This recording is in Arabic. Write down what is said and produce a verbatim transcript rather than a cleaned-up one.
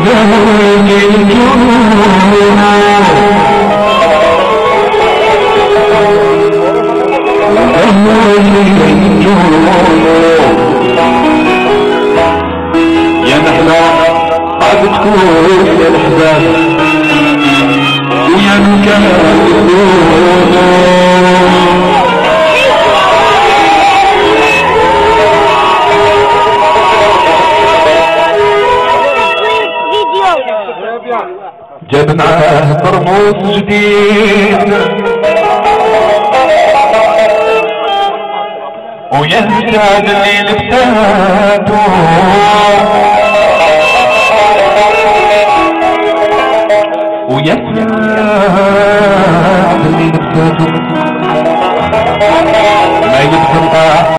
يا نحلة قد تكون يا الحباب ويا نكال جاب معاه طرموس جديد ويا الزاد اللي لبساتو ويا الزاد اللي لبساتو ما يدخل